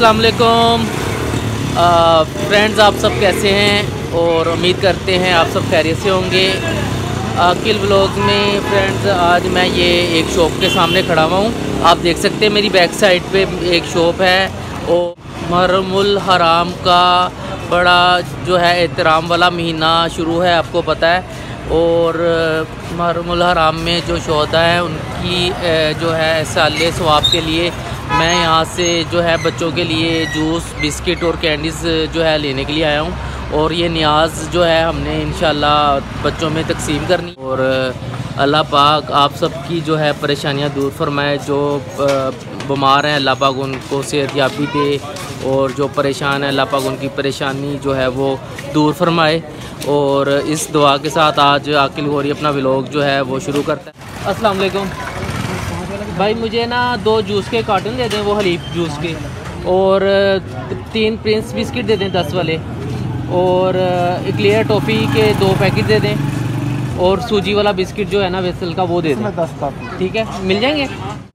अस्सलाम वालेकुम फ्रेंड्स, आप सब कैसे हैं और उम्मीद करते हैं आप सब खैरियत से होंगे। आकिल व्लॉग में फ्रेंड्स, आज मैं ये एक शॉप के सामने खड़ा हुआ हूँ। आप देख सकते हैं मेरी बैक साइड पे एक शॉप है और मुहर्रमुल हराम का बड़ा जो है एहतराम वाला महीना शुरू है, आपको पता है। और मुहर्रमुल हराम में जो शोहदा हैं उनकी जो है साले सवाब के लिए मैं यहाँ से जो है बच्चों के लिए जूस, बिस्किट और कैंडीज़ जो है लेने के लिए आया हूँ। और ये न्याज जो है हमने इंशाल्लाह बच्चों में तकसीम करनी। और अल्लाह पाक आप सब की जो है परेशानियाँ दूर फरमाए। जो बीमार हैं अल्लाह पाक उनको सेहतयाबी दे, और जो परेशान है अल्लाह पाक उनकी परेशानी जो है वो दूर फरमाए। और इस दुआ के साथ आज आकिल गौरी अपना व्लॉग जो है वो शुरू करता है। अस्सलाम वालेकुम भाई, मुझे ना 2 जूस के कार्टन दे दें, वो हलीफ जूस के, और 3 प्रिंस बिस्किट दे दें 10 वाले, और क्लियर टॉफ़ी के 2 पैकेट दे दें, और सूजी वाला बिस्किट जो है ना वेसल का वो दे दें। 10 काफ़ी, ठीक है, मिल जाएंगे।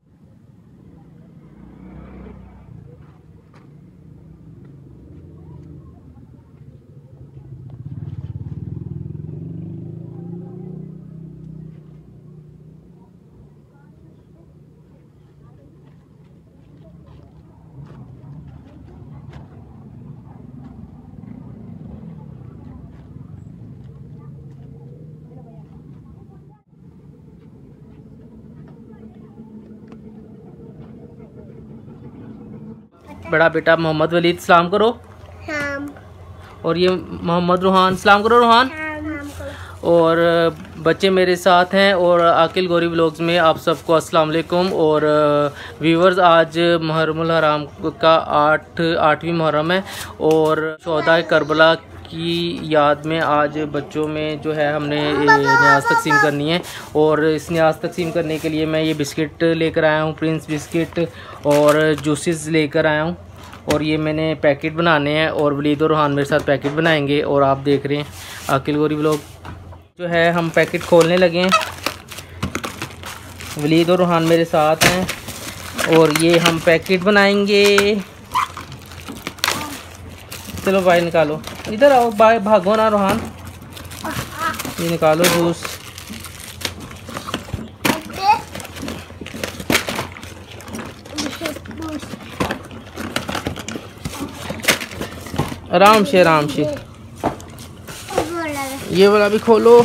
बड़ा बेटा मोहम्मद वलीद सलाम करो। और ये मोहम्मद रूहान सलाम करो। रूहान। और बच्चे मेरे साथ हैं। और आकिल गौरी व्लॉग्स में आप सबको अस्सलाम वालेकुम। और व्यूवर्स, आज मुहर्रमुल हराम का 8वीं मुहर्रम है, और शोहदा करबला की याद में आज बच्चों में जो है हमने न्याज तकसीम करनी है। और इस न्याज तकसीम करने के लिए मैं ये बिस्किट लेकर आया हूँ, प्रिंस बिस्किट, और जूसेस लेकर आया हूँ। और ये मैंने पैकेट बनाने हैं, और वलीद और रूहान मेरे साथ पैकेट बनाएंगे। और आप देख रहे हैं आकिल गौरी व्लॉग जो है, हम पैकेट खोलने लगे हैं। वलीद और रूहान मेरे साथ हैं, और ये हम पैकेट बनाएंगे। चलो भाई निकालो, इधर आओ भाई, भागो ना रूहान। ये निकालो जूस। आराम से आराम से, ये वाला भी खोलो।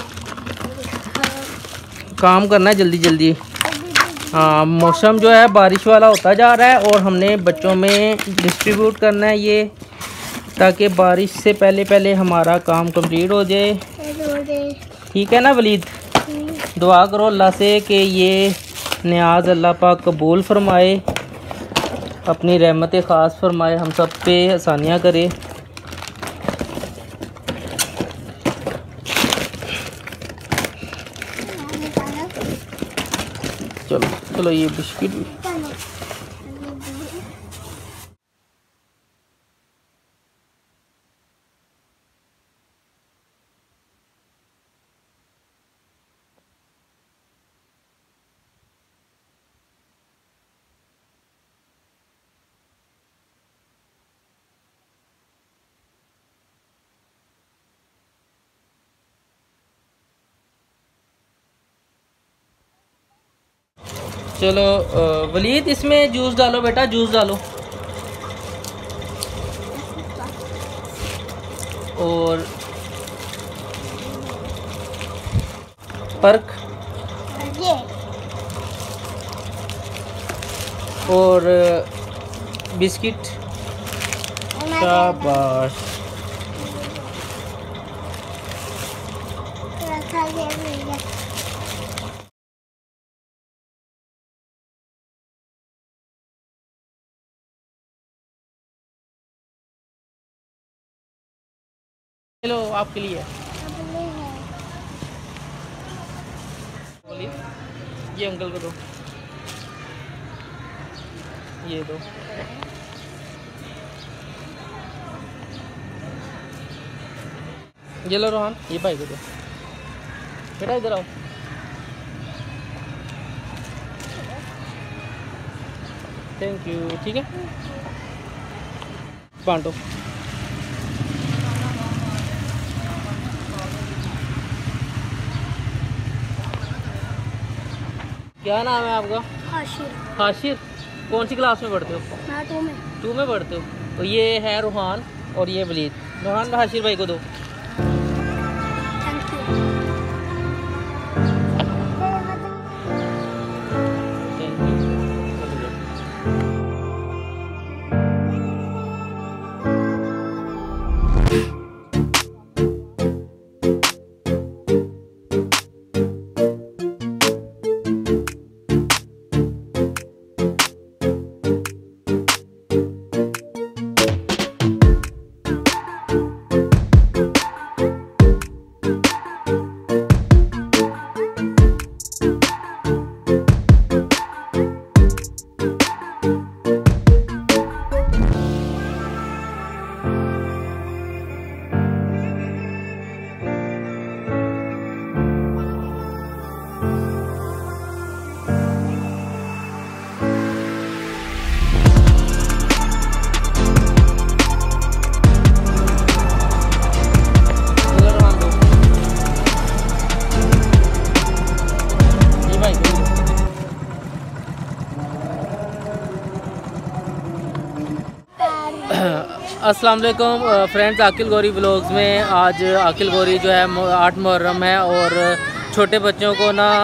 काम करना है जल्दी जल्दी। हाँ, मौसम जो है बारिश वाला होता जा रहा है, और हमने बच्चों में डिस्ट्रीब्यूट करना है ये, ताकि बारिश से पहले पहले हमारा काम कंप्लीट हो जाए। ठीक है ना वलीद? दुआ करो अल्लाह से कि ये न्याज अल्लाह पाक कबूल फरमाए, अपनी रहमत ख़ास फरमाए, हम सब पे आसानियाँ करे। चलो चलो, ये बिस्किट चलो वलीद, इसमें जूस डालो बेटा, जूस डालो। और पर्क और बिस्किट। शाबाश। चलो आपके लिए ये अंकल को दो, ये दो। ये लो रोहन, ये भाई को दो। बेटा इधर आओ। Thank you. ठीक है, बांटो। क्या नाम है आपका? हाशिर। हाशिर। कौन सी क्लास में पढ़ते हो? मैं 2 में। 2 में पढ़ते हो। तो ये है रूहान और ये वलीद। रूहान हाशिर भाई को दो। Thank you. अस्सलाम वालेकुम फ्रेंड्स, आकिल गौरी व्लॉग्स में आज आकिल गौरी जो है 8 मुहर्रम है और छोटे बच्चों को ना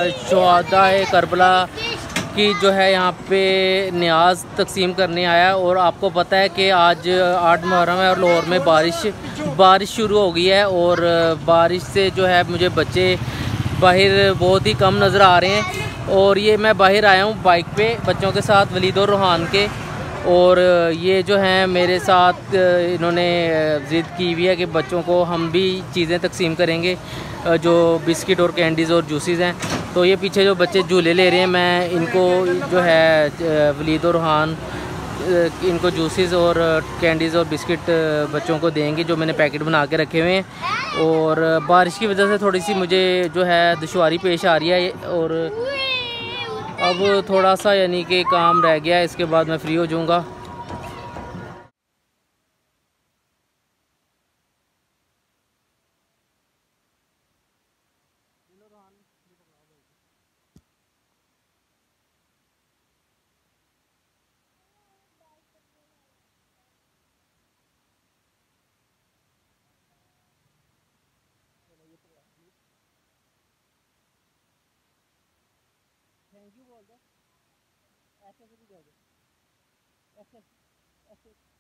शहादाए करबला की जो है यहाँ पे न्याज तकसीम करने आया। और आपको पता है कि आज 8 मुहर्रम है और लाहौर में बारिश शुरू हो गई है और बारिश से जो है मुझे बच्चे बाहर बहुत ही कम नज़र आ रहे हैं। और ये मैं बाहर आया हूँ बाइक पे बच्चों के साथ, वलीद और रूहान के। और ये जो हैं मेरे साथ इन्होंने ज़िद की हुई है कि बच्चों को हम भी चीज़ें तकसीम करेंगे, जो बिस्किट और कैंडीज़ और जूसेस हैं। तो ये पीछे जो बच्चे झूले ले रहे हैं, मैं इनको जो है वलीद और रूहान इनको जूसेस और कैंडीज़ और बिस्किट बच्चों को देंगे, जो मैंने पैकेट बना के रखे हुए हैं। और बारिश की वजह से थोड़ी सी मुझे जो है दुश्वारी पेश आ रही है और अब थोड़ा सा यानी कि काम रह गया है, इसके बाद मैं फ्री हो जाऊँगा। थैंक यू बोल दो, ऐसे भी दे दो, ऐसे ऐसे।